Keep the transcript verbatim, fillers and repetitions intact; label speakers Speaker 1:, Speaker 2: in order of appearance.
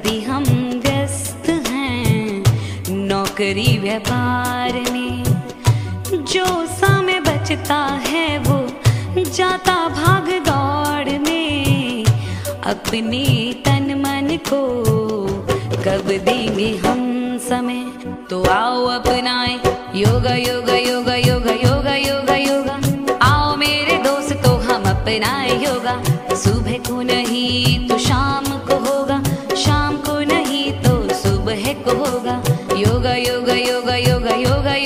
Speaker 1: अभी हम व्यस्त हैं नौकरी व्यापार में। जो समय बचता है वो जाता भाग दौड़ में। अपने तन मन को कब देंगे हम समय, तो आओ अपनाए योगा योगा योगा योगा योगा योगा योगा। आओ मेरे दोस्तों हम अपनाए योगा। सुबह को नहीं तो शाम को होगा, शाम को नहीं तो सुबह को होगा। योगा योगा योगा योगा योगा